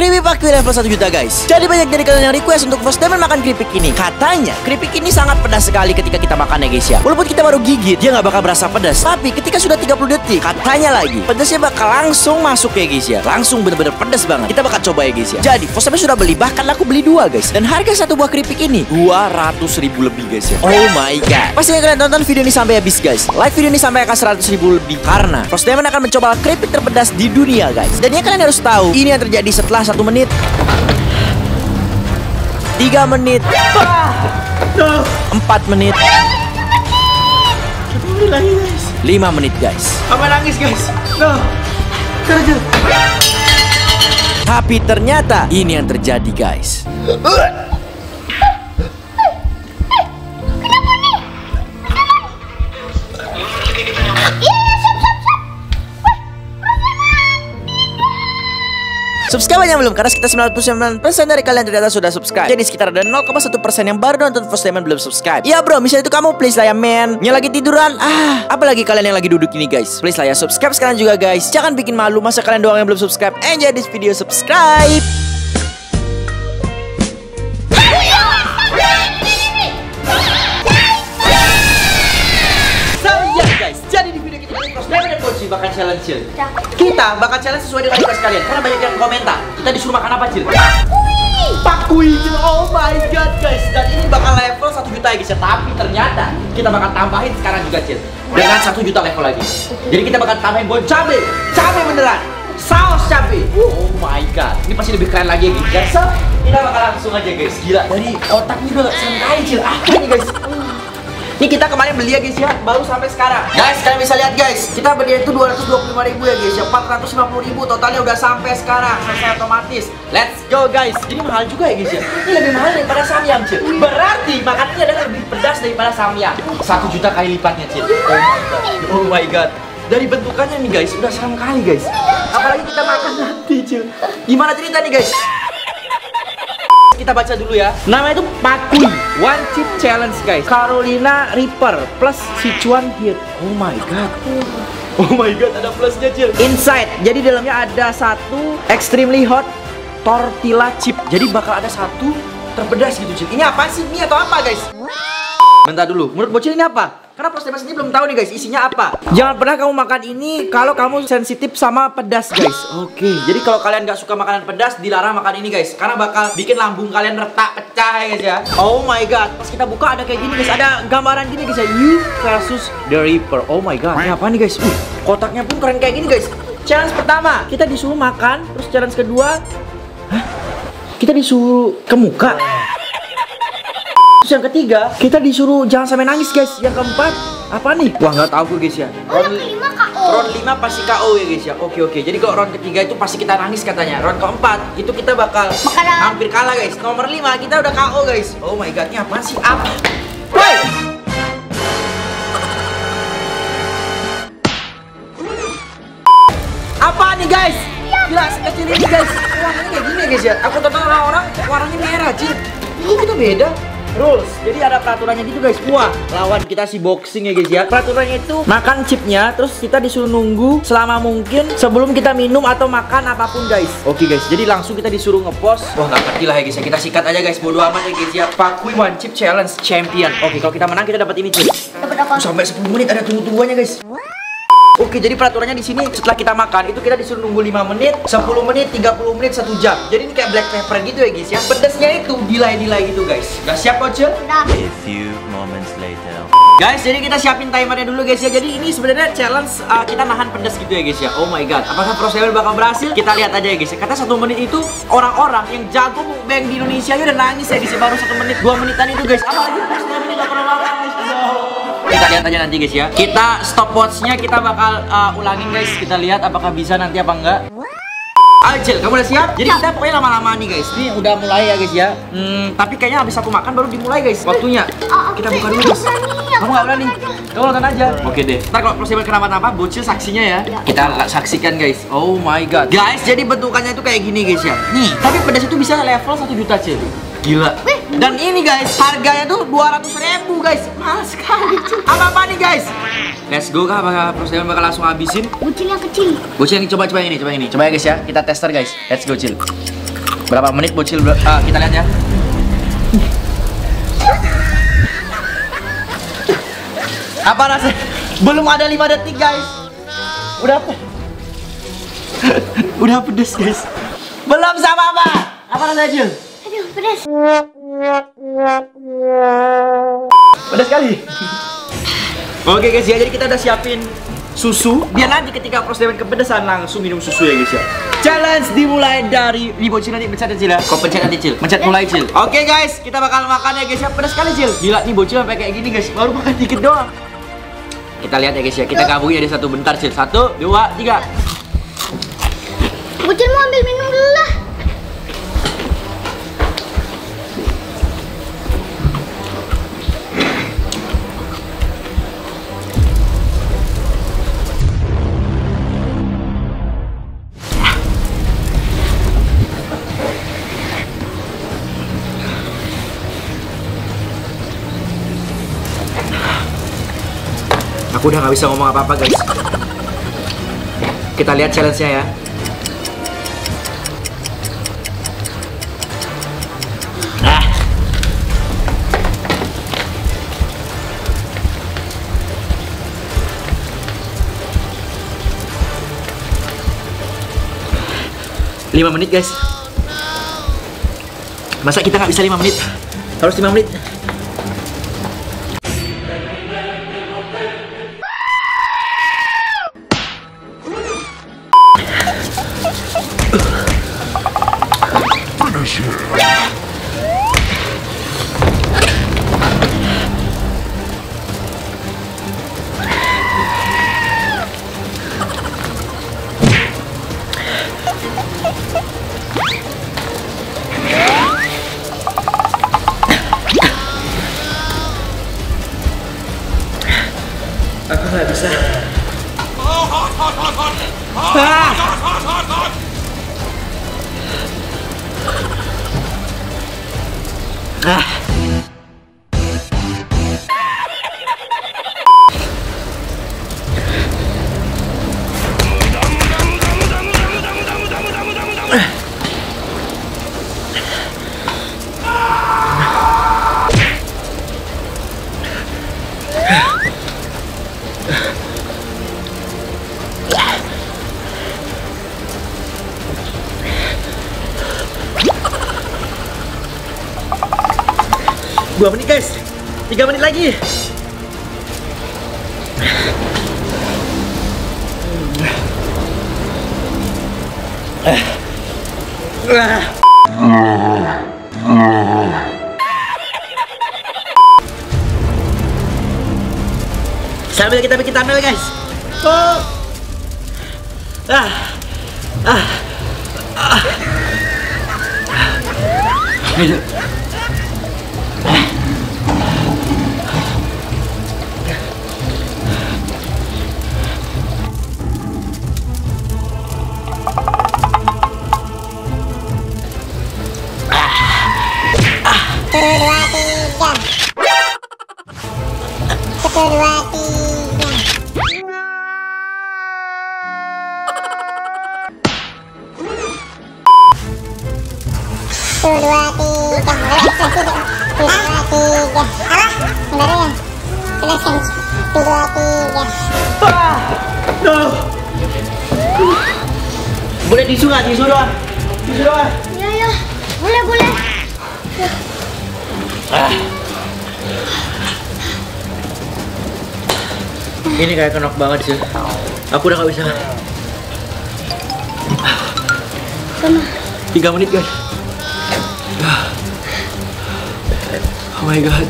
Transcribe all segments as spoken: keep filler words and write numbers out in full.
Keripik Pakui level satu juta guys. Jadi banyak dari kalian yang request untuk Bos Diamond makan keripik ini. Katanya keripik ini sangat pedas sekali ketika kita makan ya guys ya. Walaupun kita baru gigit, dia nggak bakal berasa pedas. Tapi ketika sudah tiga puluh detik, katanya lagi pedasnya bakal langsung masuk ya guys ya. Langsung bener-bener pedas banget. Kita bakal coba ya guys ya. Jadi Bos Diamond sudah beli, bahkan aku beli dua guys. Dan harga satu buah keripik ini dua ratus ribu lebih guys ya. Oh my god. Pastinya kalian tonton video ini sampai habis guys. Like video ini sampai akan seratus ribu lebih. Karena Bos Diamond akan mencoba keripik terpedas di dunia guys. Dan yang kalian harus tahu, ini yang terjadi setelah satu menit, tiga menit, empat menit, lima menit guys. Apa nangis guys? No. Kerja. Tapi ternyata ini yang terjadi guys. Subscribe yang belum, karena sekitar sembilan puluh sembilan persen dari kalian ternyata sudah subscribe. Jadi sekitar ada nol koma satu persen yang baru nonton Bos Diamond belum subscribe. Ya bro, misalnya itu kamu, please lah ya men. Yang lagi tiduran, ah, apalagi kalian yang lagi duduk ini guys, please lah ya subscribe sekarang juga guys. Jangan bikin malu, masa kalian doang yang belum subscribe. Enjoy this video, subscribe. So ya guys, jadi di video kita ini Bos Diamond dan Bocil bakal challenge Cil. Kita bakal challenge sesuai dengan request kalian. Karena banyak yang komentar, kita disuruh makan apa Cil? Pakui Cil, oh my god guys. Dan ini bakal level satu juta ya guys ya. Tapi ternyata kita bakal tambahin sekarang juga Cil, dengan satu juta level lagi. Jadi kita bakal tambahin bon cabe. Cabe beneran, saus cabe. Oh my god, ini pasti lebih keren lagi ya guys. So, kita bakal langsung aja guys. Gila, dari otaknya udah serem kali Cil. Apa nih guys? Ini kita kemarin beli ya guys ya, baru sampai sekarang. Guys, kalian bisa lihat guys, kita beli itu dua ratus dua puluh lima ribu ya guys ya, empat ratus lima puluh ribu totalnya udah sampai sekarang. Selesai otomatis. Let's go guys. Ini mahal juga ya guys ya. Ini lebih mahal daripada samyang Cil. Berarti makanannya adalah lebih pedas daripada samyang. Satu juta kali lipatnya Cil. Oh my god. Oh my god. Dari bentukannya nih guys, udah serem kali guys. Apalagi kita makan nanti Cil. Gimana cerita nih guys? Kita baca dulu ya. Nama itu Pakui One Chip Challenge guys. Carolina Reaper plus Sichuan Heat. Oh my god. Oh my god, ada plusnya Cil. Inside. Jadi dalamnya ada satu extremely hot tortilla chip. Jadi bakal ada satu terpedas gitu Cil. Ini apa sih? Mie atau apa guys? Bentar dulu. Menurut Bocil ini apa? Karena Bos Diamond sendiri belum tahu nih guys isinya apa. Jangan pernah kamu makan ini kalau kamu sensitif sama pedas guys. Oke, okay. Jadi kalau kalian gak suka makanan pedas, dilarang makan ini guys. Karena bakal bikin lambung kalian retak, pecah ya guys ya. Oh my god, pas kita buka ada kayak gini guys. Ada gambaran gini guys ya, You versus the Reaper. Oh my god, ini apa nih guys? Uh, kotaknya pun keren kayak gini guys. Challenge pertama, kita disuruh makan. Terus challenge kedua, hah? Kita disuruh ke muka. Terus yang ketiga, kita disuruh jangan sampai nangis guys. Yang keempat, apa nih? Wah nggak tahu gue guys ya. Round lima K O. Round lima pasti K O ya guys ya. Oke oke. Jadi kalau round ketiga itu pasti kita nangis katanya. Round keempat itu kita bakal Makanan. hampir kalah guys. Nomor lima kita udah K O guys. Oh my god, ini apa sih? Apa? Woi! Apa nih guys? Gila sekecil ini guys. Warnanya kayak gini ya guys ya. Aku tonton orang-orang warnanya merah Cil. Kok kita beda? Rules, jadi ada peraturannya gitu guys. Wah, lawan kita si boxing ya guys ya. Peraturannya itu makan chipnya, terus kita disuruh nunggu selama mungkin sebelum kita minum atau makan apapun guys. Oke guys, jadi langsung kita disuruh ngepost. Wah nggak ngerti lah ya guys ya. Kita sikat aja guys, bodo amat ya guys ya. Pakui One Chip Challenge Champion. Oke, kalau kita menang kita dapat ini Cil. Dapat apa? Sampai sepuluh menit ada tunggu-tungguannya guys. Oke, jadi peraturannya di sini setelah kita makan itu kita disuruh nunggu lima menit, sepuluh menit, tiga puluh menit, satu jam. Jadi ini kayak black pepper gitu ya guys ya. Pedasnya itu delay-delay gitu guys. Udah siap Bocil? Udah. A few moments later. Guys, jadi kita siapin timernya dulu guys ya. Jadi ini sebenarnya challenge uh, kita nahan pedas gitu ya guys ya. Oh my god, apakah Bos Diamond bakal berhasil? Kita lihat aja ya guys ya. Kata satu menit itu orang-orang yang jago mukbang di Indonesia ya udah nangis ya guys ya. Baru satu menit, dua menitan itu guys. Apalagi Bos Diamond ini gak pernah makan guys. Kita lihat aja nanti guys ya. Kita stopwatchnya kita bakal uh, ulangin guys. Kita lihat apakah bisa nanti apa enggak. Ayo Cil, kamu udah siap? Jadi kita pokoknya lama-lama nih guys. Ini udah mulai ya guys ya. Hmm, tapi kayaknya habis aku makan baru dimulai guys. Waktunya. Kita buka dulu guys. Kamu nggak berani? Kamu nonton aja. Oke deh. Ntar kalau Bos Diamond kenapa-napa, Bocil saksinya ya. Kita saksikan guys. Oh my god. Guys, jadi bentukannya itu kayak gini guys ya. Nih, tapi pedas itu bisa level satu juta Cil. Gila. Dan ini guys, harganya tuh dua ratus ribu guys. Mahal sekali cuy. Apa-apa nih guys? Let's go kah? Apakah Bos Diamond bakal langsung habisin? Bocil yang kecil. Bocil yang coba-coba ini, coba ini. Coba ya guys ya, kita tester guys. Let's go Cil. Berapa menit bocil? Uh, kita lihat ya. Apa rasanya? Belum ada lima detik guys. Udah apa? Udah pedes guys. Belum sama apa? Apa rasanya Cil? Aduh, pedas. Pedas sekali. Oke guys ya, jadi kita udah siapin susu. Biar nanti ketika proses dengan kepedesan langsung minum susu ya guys ya. Challenge dimulai dari di bocil nanti pencet Cil ya. Kau pencet nanti Cil. Pencet mulai Cil. Oke guys, kita bakal makan ya guys ya. Pedas sekali Cil. Gila nih bocil sampai kayak gini guys. Baru makan dikit doang. Kita lihat ya guys ya. Kita gabungin ada satu bentar Cil. Satu, dua, tiga. Bocil mau ambil minum dulu lah. Aku udah gak bisa ngomong apa-apa guys. Kita lihat challenge-nya ya. Ah. lima menit guys. Masa kita nggak bisa lima menit? Harus lima menit. Aku nggak bisa. Ah. Ah. Dua menit guys, tiga menit lagi. Sambil kita bikin thumbnail guys. Oh. Ah. Ah. Ah. Ayo. Satu, dua, tiga. Satu, dua, tiga. Satu, dua, tiga. Apa? Baru ya? Selesai. Satu, dua, tiga. Ah, no. Boleh tisu nggak? Tisu doang. Tisu doang. Ya, ya. Boleh, boleh. Ah. Ini kayak kenok banget sih. Aku udah gak bisa. Sana. Tiga menit guys. Oh my god.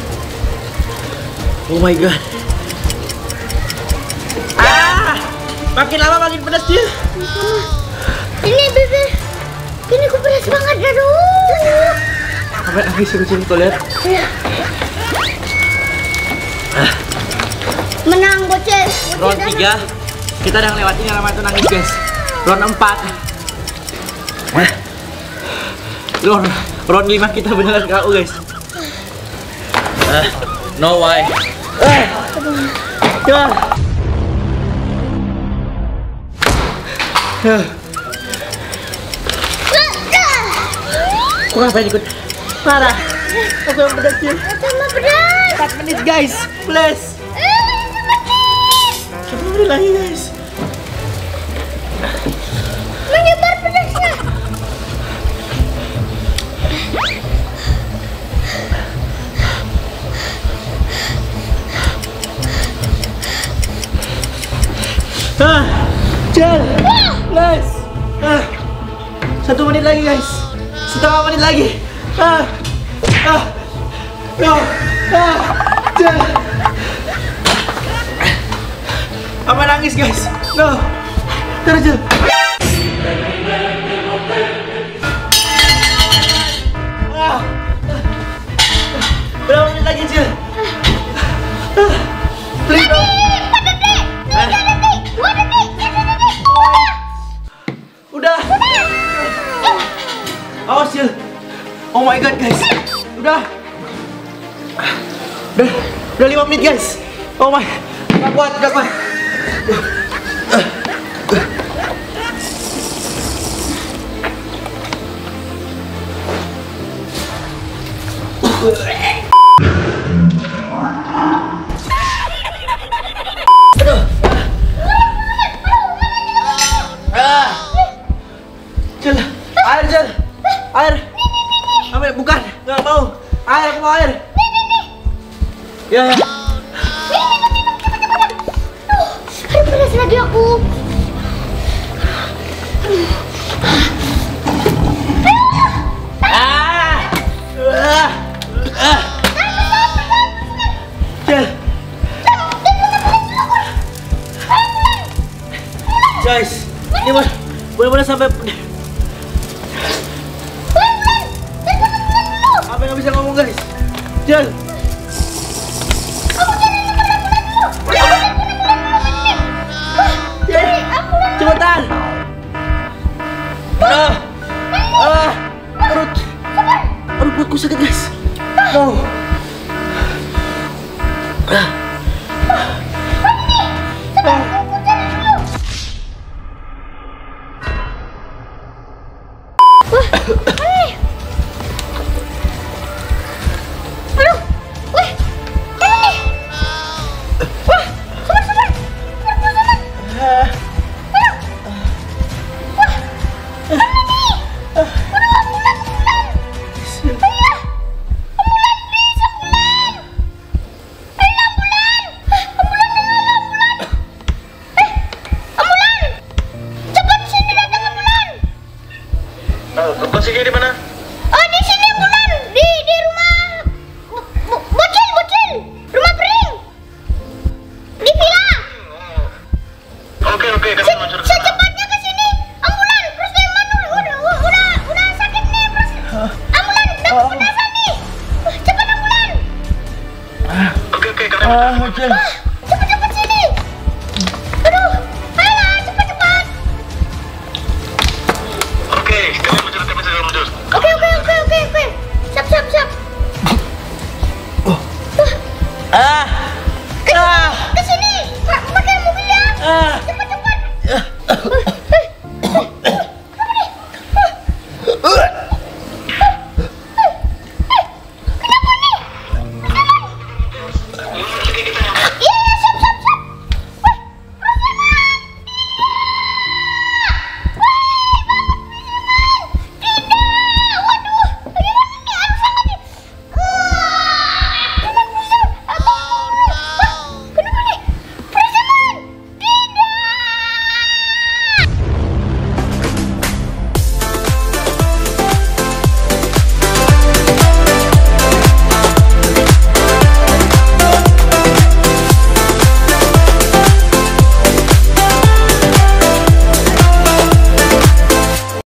Oh my god. Ah, makin lama makin pedas dia. Ini bebe. Ini ku pedas banget, aduh. Sampai nangis aku sini kau lihat. Ah. Menang bocil. Round tiga kita udah ngelewatin yang lama itu nangis guys. Round empat. Round round lima kita beneran K O guys. Uh, no why. Uh, uh. Uh. Aku ngapain ikut? Parah. Aku yang pedas Cil. Sama pedas. empat menit guys, please. Coba menit lagi guys. Menyebar pedasnya. Ah, Cil, please. Ah, satu menit lagi guys. Setengah menit lagi. Ah, ah, no, ah, Cil. Apa nangis guys? No, terus Cil. Ah, berapa menit lagi Cil? Ah, please dong. Udah. Awas Cil. Oh my god guys. Udah. Udah. Udah lima menit guys. Oh my. Gak kuat, gak kuat. Aduh. Ah. Cil, air Cil, air. Ambil, bukan, nggak mau. Air, aku mau air. Ya, ya. Aduh, pedas lagi aku. Ah, ah, ah. Cil. Guys, ini benar-benar sampai apa yang bisa ngomong guys? Cil. Cepetan. Ah, ah, perut, perut perutku sakit guys. No. Ah. Ah. Posisinya di mana? Oh, di sini ambulan. Di di rumah bo- bocil, bocil. Rumah Pring. Di villa. Oke oke, kami Se- langsung ke sana. Secepatnya ke sini. Ambulan. Terus yang mana udah udah udah, udah sakit nih, terus ambulan dapat pedasan nih. Cepat ambulan. Oke oke, kami Ah, langsung ke Cil. sana.